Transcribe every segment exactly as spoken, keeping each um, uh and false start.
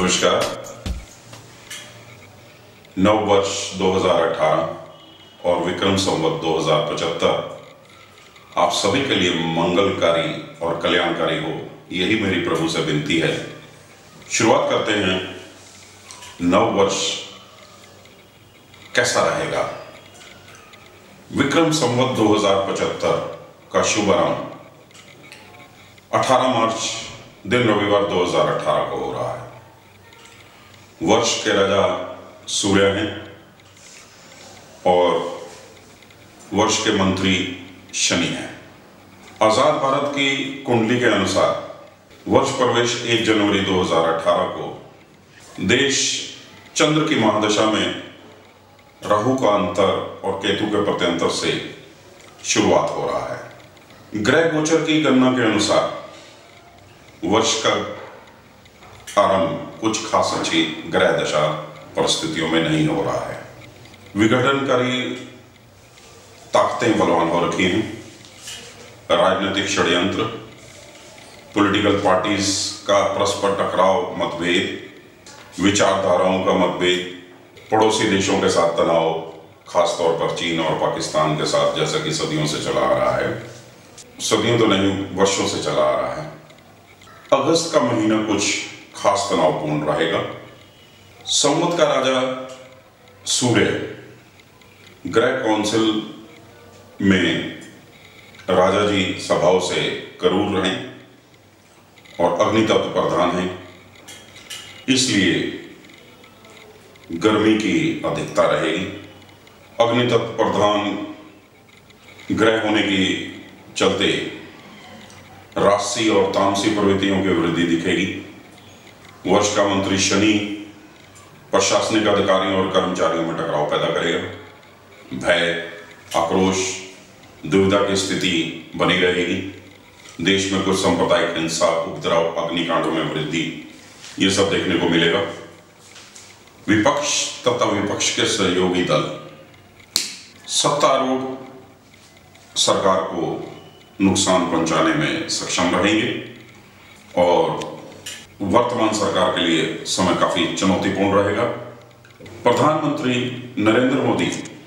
नमस्कार। नव वर्ष दो हज़ार अठारह और विक्रम संवत दो हज़ार पचहत्तर आप सभी के लिए मंगलकारी और कल्याणकारी हो, यही मेरी प्रभु से विनती है। शुरुआत करते हैं। नव वर्ष कैसा रहेगा? विक्रम संवत दो हज़ार पचहत्तर का शुभारंभ अठारह मार्च दिन रविवार दो हज़ार अठारह को हो रहा है। वर्ष के राजा सूर्य हैं और वर्ष के मंत्री शनि हैं। आजाद भारत की कुंडली के अनुसार वर्ष प्रवेश एक जनवरी दो हज़ार अठारह को देश चंद्र की महादशा में राहु का अंतर और केतु के प्रत्यंतर से शुरुआत हो रहा है। ग्रह गोचर की गणना के अनुसार वर्ष का आरंभ कुछ खास अच्छी ग्रह दशा परिस्थितियों में नहीं हो रहा है। विघटनकारी ताकतें बलवान हो रखी हैं। राजनीतिक षड्यंत्र, पॉलिटिकल पार्टीज का परस्पर टकराव, मतभेद, विचारधाराओं का मतभेद, पड़ोसी देशों के साथ तनाव, खासतौर पर चीन और पाकिस्तान के साथ, जैसा कि सदियों से चला आ रहा है। सदियों तो नहीं, वर्षों से चला आ रहा है। अगस्त का महीना कुछ खास तनावपूर्ण रहेगा। संवत का राजा सूर्य ग्रह काउंसिल में राजा जी स्वभाव से करूर रहें और अग्नि तत्व प्रधान हैं, इसलिए गर्मी की अधिकता रहेगी। अग्नि तत्व प्रधान ग्रह होने की चलते राजसी और तामसी प्रवृत्तियों की वृद्धि दिखेगी। वर्ष का मंत्री शनि प्रशासनिक अधिकारियों और कर्मचारियों में टकराव पैदा करेगा। भय, आक्रोश, दुविधा की स्थिति बनी रहेगी। देश में कुछ सांप्रदायिक हिंसा, उपद्रव, अग्निकांडों में वृद्धि, ये सब देखने को मिलेगा। विपक्ष तथा विपक्ष के सहयोगी दल सत्तारूढ़ सरकार को नुकसान पहुंचाने में सक्षम रहेंगे और वर्तमान सरकार के लिए समय काफी चुनौतीपूर्ण रहेगा। प्रधानमंत्री नरेंद्र मोदी,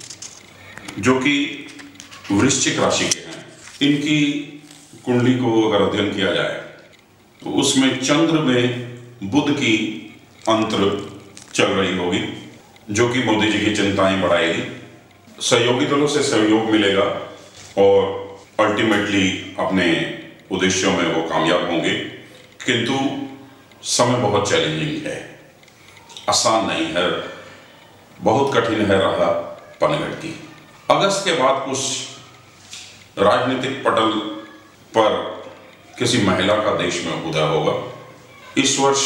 जो कि वृश्चिक राशि के हैं, इनकी कुंडली को अगर अध्ययन किया जाए तो उसमें चंद्र में बुध की अंतर चल रही होगी, जो कि मोदी जी की चिंताएं बढ़ाएगी। सहयोगी दलों से सहयोग मिलेगा और अल्टीमेटली अपने उद्देश्यों में वो कामयाब होंगे, किंतु समय बहुत चैलेंजिंग है, आसान नहीं है, बहुत कठिन है राह पनघट की। अगस्त के बाद कुछ राजनीतिक पटल पर किसी महिला का देश में उदय होगा। इस वर्ष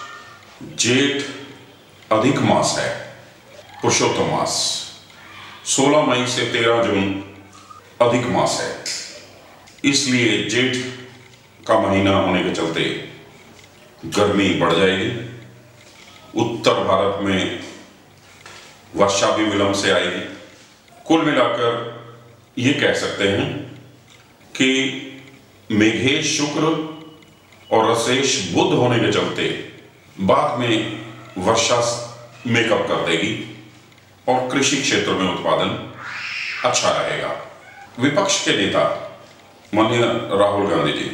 जेठ अधिक मास है, पुरुषोत्तम मास। सोलह मई से तेरह जून अधिक मास है, इसलिए जेठ का महीना होने के चलते गर्मी बढ़ जाएगी। उत्तर भारत में वर्षा भी विलंब से आएगी। कुल मिलाकर ये कह सकते हैं कि मेघेश शुक्र और रसेश बुध होने के चलते बाद में वर्षा मेकअप कर देगी और कृषि क्षेत्र में उत्पादन अच्छा रहेगा। विपक्ष के नेता माननीय राहुल गांधी जी,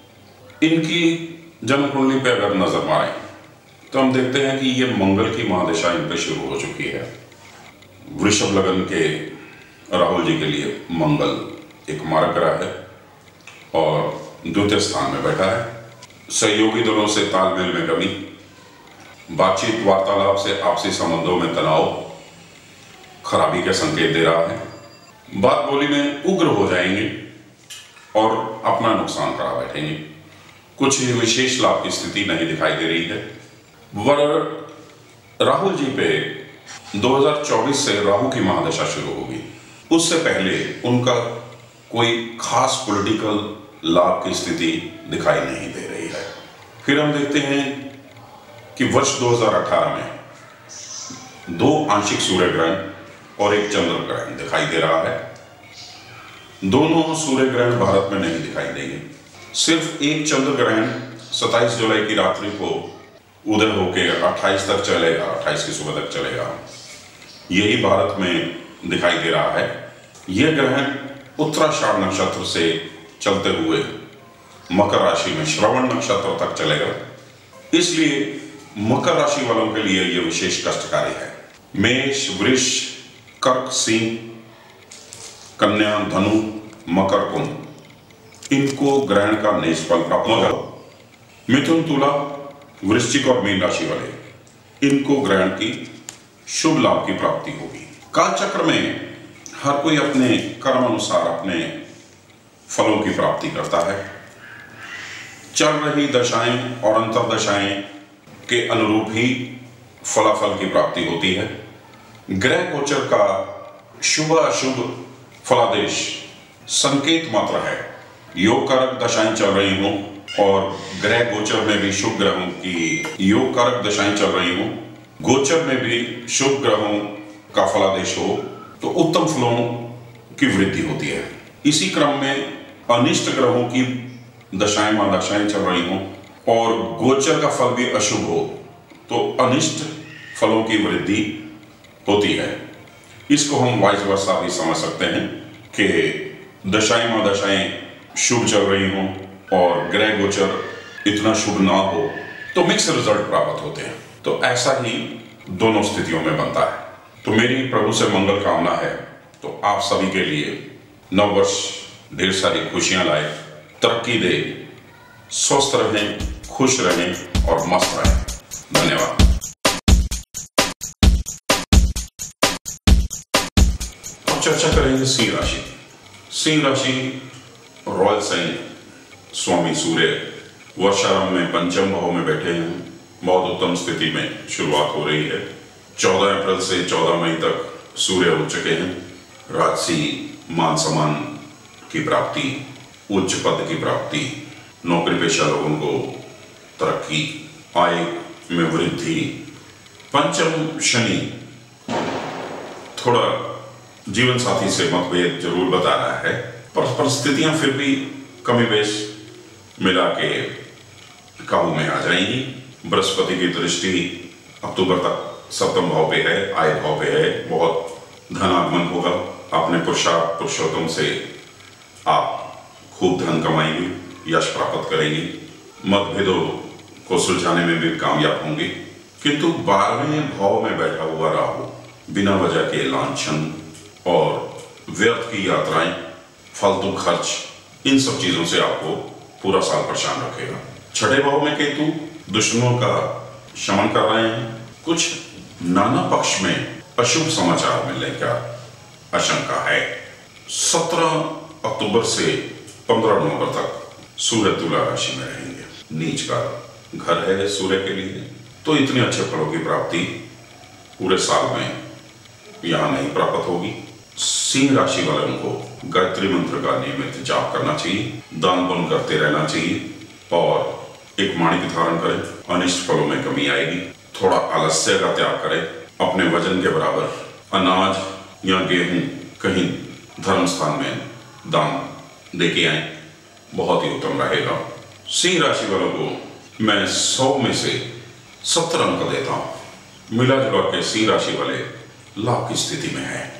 इनकी जन्म कुंडली पे अगर नजर मारें तो हम देखते हैं कि ये मंगल की महादशा इन पे शुरू हो चुकी है। वृषभ लग्न के राहुल जी के लिए मंगल एक मारक ग्रह है और द्वितीय स्थान में बैठा है। सहयोगी दलों से तालमेल में कमी, बातचीत वार्तालाप से आपसी संबंधों में तनाव, खराबी के संकेत दे रहा है। बात बोली में उग्र हो जाएंगे और अपना नुकसान करा बैठेंगे। कुछ विशेष लाभ की स्थिति नहीं दिखाई दे रही है। वर राहुल जी पे दो हज़ार चौबीस से राहु की महादशा शुरू होगी। उससे पहले उनका कोई खास पॉलिटिकल लाभ की स्थिति दिखाई नहीं दे रही है। फिर हम देखते हैं कि वर्ष दो हज़ार अठारह में दो आंशिक सूर्य ग्रहण और एक चंद्र ग्रहण दिखाई दे रहा है। दोनों सूर्य ग्रहण भारत में नहीं दिखाई देंगे। सिर्फ एक चंद्र ग्रहण सत्ताईस जुलाई की रात्रि को उदय होकर अट्ठाईस तक चलेगा, अट्ठाईस की सुबह तक चलेगा। यही भारत में दिखाई दे रहा है। यह ग्रहण उत्तराषाढ़ नक्षत्र से चलते हुए मकर राशि में श्रवण नक्षत्र तक चलेगा, इसलिए मकर राशि वालों के लिए यह विशेष कष्टकारी है। मेष, वृष, कर्क, सिंह, कन्या, धनु, मकर, कुंभ, इनको ग्रहण का नेश फल प्राप्त होगा। मिथुन, तुला, वृश्चिक और मीन राशि वाले, इनको ग्रहण की शुभ लाभ की प्राप्ति होगी। काल चक्र में हर कोई अपने कर्म अनुसार अपने फलों की प्राप्ति करता है। चल रही दशाएं और अंतर दशाएं के अनुरूप ही फलाफल की प्राप्ति होती है। ग्रह गोचर का शुभ अशुभ फलादेश संकेत मात्र है। योग कारक दशाएं चल रही हों और ग्रह गोचर में भी शुभ ग्रहों की योग कारक दशाएं चल रही हों, गोचर में भी शुभ ग्रहों का फलादेश हो, तो उत्तम फलों की वृद्धि होती है। इसी क्रम में अनिष्ट ग्रहों की दशाएं मां दशाएं चल रही हों और गोचर का फल भी अशुभ हो, तो अनिष्ट फलों की वृद्धि होती है। इसको हम वाइस वर्सा भी समझ सकते हैं कि दशाएं मां दशाएं शुभ चल रही हों और ग्रह गोचर इतना शुभ ना हो तो मिक्स रिजल्ट प्राप्त होते हैं। तो ऐसा ही दोनों स्थितियों में बनता है। तो मेरी प्रभु से मंगल कामना है, तो आप सभी के लिए नव वर्ष ढेर सारी खुशियां लाए, तरक्की दे, स्वस्थ रहें, खुश रहें और मस्त रहें। धन्यवाद। अब चर्चा करेंगे सिंह राशि। सिंह राशि रॉयल साइन स्वामी सूर्य वर्षारंभ में पंचम भाव में बैठे हैं। बहुत उत्तम स्थिति में शुरुआत हो रही है। चौदह अप्रैल से चौदह मई तक सूर्य उठ चुके हैं। राजसी मान सम्मान की प्राप्ति, उच्च पद की प्राप्ति, नौकरी पेशा लोगों को तरक्की, आय में वृद्धि। पंचम शनि थोड़ा जीवन साथी से मतभेद जरूर बता रहा है, पर परिस्थितियां फिर भी कमी बेश मिला के काबू में आ जाएंगी। बृहस्पति की दृष्टि अक्टूबर तक सप्तम भाव पे है, आय भाव पे है। बहुत धन आगमन होगा। अपने पुरुषार्थ पुरुषोत्तम से आप खूब धन कमाएंगे, यश प्राप्त करेंगे, मतभेदों को सुलझाने में भी कामयाब होंगे। किंतु बारहवें भाव में बैठा हुआ राहु बिना वजह के लांछन और व्यर्थ की यात्राएं, फालतू खर्च, इन सब चीजों से आपको पूरा साल परेशान रखेगा। छठे भाव में केतु दुश्मनों का शमन कर रहे हैं। कुछ नाना पक्ष में अशुभ समाचार मिलने का आशंका है। सत्रह अक्टूबर से पंद्रह नवंबर तक सूर्य तुला राशि में रहेंगे। नीच का घर है सूर्य के लिए, तो इतने अच्छे फलों की प्राप्ति पूरे साल में यहां नहीं प्राप्त होगी। सिंह राशि वालों को गायत्री मंत्र का नियमित जाप करना चाहिए, दान पुण्य करते रहना चाहिए और एक माणिक धारण करें। अनिष्ट फलों में कमी आएगी। थोड़ा आलस्य का त्याग करें। अपने वजन के बराबर अनाज या गेहूं कहीं धर्म स्थान में दान देके आए, बहुत ही उत्तम रहेगा। सिंह राशि वालों को मैं सौ में से सत्तर अंक देता हूं। मिला जुला के सिंह राशि वाले लाभ की स्थिति में है।